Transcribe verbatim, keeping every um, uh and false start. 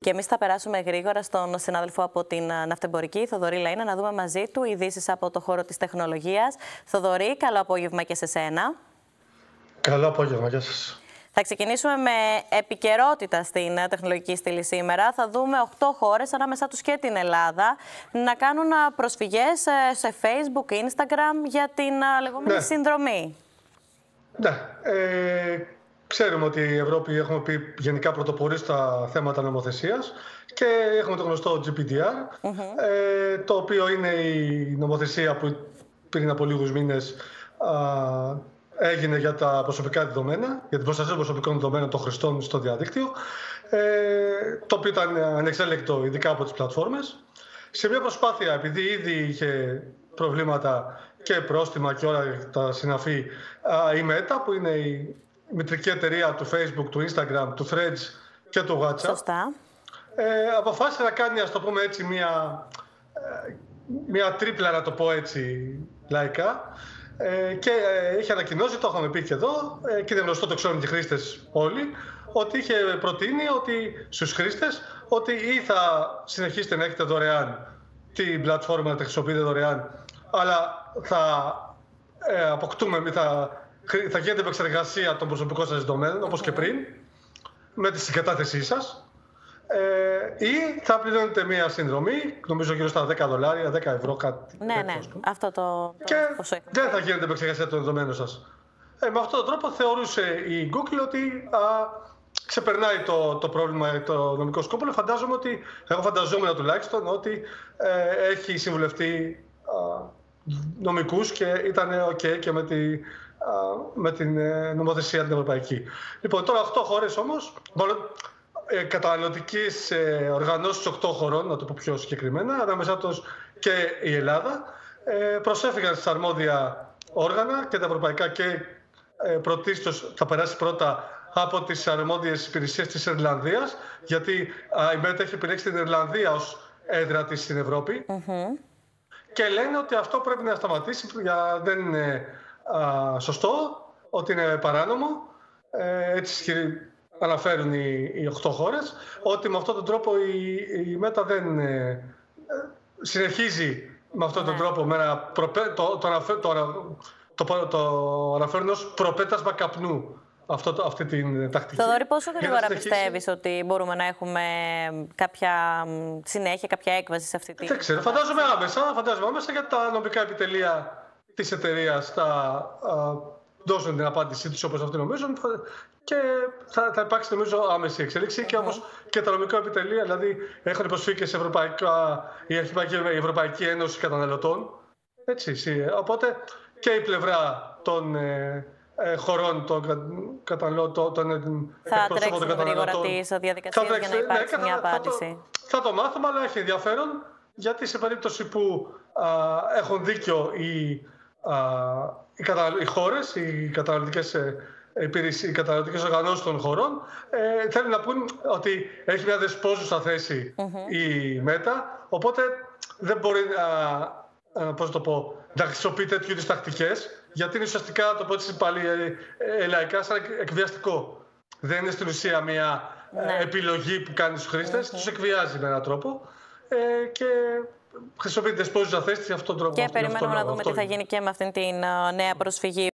Και εμείς θα περάσουμε γρήγορα στον συνάδελφο από την ναυτεμπορική, Θοδωρή Λαΐνα, να δούμε μαζί του ειδήσεις από το χώρο της τεχνολογίας. Θοδωρή, καλό απόγευμα και σε σένα. Καλό απόγευμα, γεια σας. Θα ξεκινήσουμε με επικαιρότητα στην τεχνολογική στήλη σήμερα. Θα δούμε οκτώ χώρες, ανάμεσά τους και την Ελλάδα, να κάνουν προσφυγές σε Facebook, Instagram για την λεγόμενη ναι. συνδρομή. Ναι. Ε, ξέρουμε ότι η Ευρώπη, έχουμε πει, γενικά πρωτοπορεί στα θέματα νομοθεσίας και έχουμε το γνωστό τζι πι ντι αρ, mm-hmm. ε, το οποίο είναι η νομοθεσία που πριν από λίγους μήνες α, έγινε για τα προσωπικά δεδομένα, για την προστασία των προσωπικών δεδομένων των χρηστών στο διαδίκτυο, ε, το οποίο ήταν ανεξέλεγκτο ειδικά από τις πλατφόρμες. Σε μια προσπάθεια, επειδή ήδη είχε προβλήματα και πρόστιμα και όλα τα συναφή, η Meta, που είναι η μητρική εταιρεία του Facebook, του Instagram, του Threads και του WhatsApp, Σωστά. Ε, αποφάσισε να κάνει, ας το πούμε έτσι, μια, μια τρίπλα, να το πω έτσι λαϊκά, ε, και ε, είχε ανακοινώσει, το είχαμε πει και εδώ, ε, και είναι γνωστό, το ξέρουν και οι χρήστες όλοι, ότι είχε προτείνει ότι, στους χρήστες ότι ή θα συνεχίσετε να έχετε δωρεάν την πλατφόρμα, να τη χρησιμοποιείτε δωρεάν, αλλά θα ε, αποκτούμε, θα, θα γίνεται επεξεργασία των προσωπικών σας δεδομένων, όπως και πριν, με τη συγκατάθεσή σας, ε, ή θα πληρώνετε μία συνδρομή, νομίζω γύρω στα δέκα δολάρια, δέκα ευρώ, κάτι. Ναι, ναι, αυτό το... Και το δεν θα γίνεται επεξεργασία των δεδομένων σας. Ε, με αυτόν τον τρόπο θεωρούσε η Google ότι α, ξεπερνάει το, το πρόβλημα, το νομικό σκόπουλο. Φαντάζομαι ότι, εγώ φανταζόμουν τουλάχιστον, ότι ε, έχει συμβουλευτεί α, νομικούς και ήταν ok και με, τη, α, με την ε, νομοθεσία την ευρωπαϊκή. Λοιπόν, τώρα οκτώ χώρες όμως, μάλλον ε, καταναλωτικές ε, οργανώσεις οκτώ χωρών, να το πω πιο συγκεκριμένα, ανάμεσά τους και η Ελλάδα, ε, προσέφηκαν στις αρμόδια όργανα και τα ευρωπαϊκά, και ε, πρωτίστως θα περάσει πρώτα από τις αρμόδιες υπηρεσίες της Ιρλανδίας, γιατί α, η Meta έχει επιλέξει την Ιρλανδία ως έδρα της στην Ευρώπη. Mm-hmm. Και λένε ότι αυτό πρέπει να σταματήσει, για, δεν είναι α, σωστό, ότι είναι παράνομο. Ε, έτσι αναφέρουν οι, οι οκτώ χώρες, ότι με αυτόν τον τρόπο η, η Meta δεν ε, συνεχίζει με αυτόν τον τρόπο, με ένα προπέ, το, το, το, το, το, το αναφέρουν ως προπέτασμα καπνού. Αυτό, αυτή την τακτική. Θοδωρή, πόσο γρήγορα πιστεύεις ότι μπορούμε να έχουμε κάποια συνέχεια, κάποια έκβαση σε αυτή τη... Δεν ξέρω, φαντάζομαι άμεσα, φαντάζομαι άμεσα, γιατί τα νομικά επιτελεία της εταιρείας θα α, δώσουν την απάντησή τους όπως αυτοί νομίζουν, και θα, θα υπάρξει, νομίζω, άμεση εξέλιξη. Mm-hmm. Και όπως και τα νομικά επιτελεία, δηλαδή έχουν προσφύγει και σε ευρωπαϊκά, η Ευρωπαϊκή Ένωση Καταναλωτών. Έτσι, οπότε και η πλευρά των Ε, χωρών των καταναλωτών, των εκπροσώπων των καταναλωτών. Θα τρέξει γρήγορα τις διαδικασίες για να υπάρξει ναι, μια θα, απάντηση. Θα το, θα το μάθουμε, αλλά έχει ενδιαφέρον, γιατί σε περίπτωση που α, έχουν δίκιο οι, α, οι, κατα, οι χώρες, οι καταναλωτικές, οι καταναλωτικές οργανώσεις των χωρών, ε, θέλουν να πούν ότι έχει μια δεσπόζουσα θέση mm-hmm. η Meta, οπότε δεν μπορεί α, α, πώς το πω, να χρησιμοποιεί τέτοιου είδους τακτικές, γιατί είναι ουσιαστικά, το πω έτσι πάλι ε, ε, λαϊκά, σαν εκβιαστικό. Δεν είναι στην ουσία μια ναι. ε, επιλογή που κάνει στους χρήστες, mm-hmm. τους εκβιάζει με έναν τρόπο ε, και χρησιμοποιεί δεσπόζουσα θέση σε αυτόν τον τρόπο. Και περιμένουμε να δούμε τι θα γίνει και με αυτήν την uh, νέα προσφυγή.